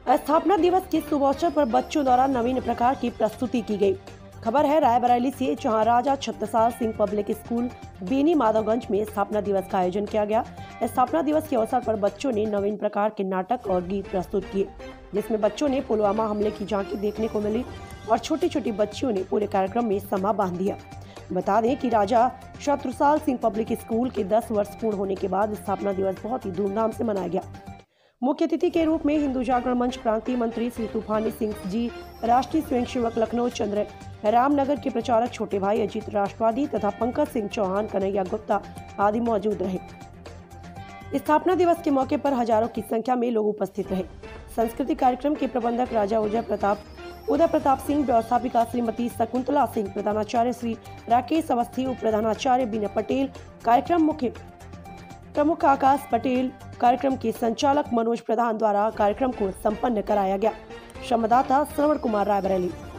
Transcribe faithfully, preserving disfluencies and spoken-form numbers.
स्थापना दिवस के शुभ अवसर पर बच्चों द्वारा नवीन प्रकार की प्रस्तुति की गई। खबर है रायबरेली से, जहां राजा छत्रसाल सिंह पब्लिक स्कूल बेनी माधवगंज में स्थापना दिवस का आयोजन किया गया। स्थापना दिवस के अवसर पर बच्चों ने नवीन प्रकार के नाटक और गीत प्रस्तुत किए, जिसमें बच्चों ने पुलवामा हमले की झांकी देखने को मिली और छोटी छोटी बच्चियों ने पूरे कार्यक्रम में समा बांध दिया। बता दें कि राजा छत्रसाल सिंह पब्लिक स्कूल के दस वर्ष पूर्ण होने के बाद स्थापना दिवस बहुत ही धूमधाम से मनाया गया। मुख्य अतिथि के रूप में हिंदू जागरण मंच प्रांतीय मंत्री श्री तूफानी सिंह जी, राष्ट्रीय स्वयंसेवक लखनऊ चंद्र रामनगर के प्रचारक छोटे भाई अजीत राष्ट्रवादी तथा पंकज सिंह चौहान, कन्हैया गुप्ता आदि मौजूद रहे। स्थापना दिवस के मौके पर हजारों की संख्या में लोग उपस्थित रहे। सांस्कृतिक कार्यक्रम के प्रबंधक राजा उदय प्रताप उदय प्रताप सिंह, व्यवस्थापिका श्रीमती शकुंतला सिंह, प्रधानाचार्य श्री राकेश अवस्थी, उप प्रधानाचार्य बीना पटेल, कार्यक्रम मुख्य प्रमुख आकाश पटेल, कार्यक्रम के संचालक मनोज प्रधान द्वारा कार्यक्रम को संपन्न कराया गया। संवाददाता श्रवण कुमार, रायबरेली।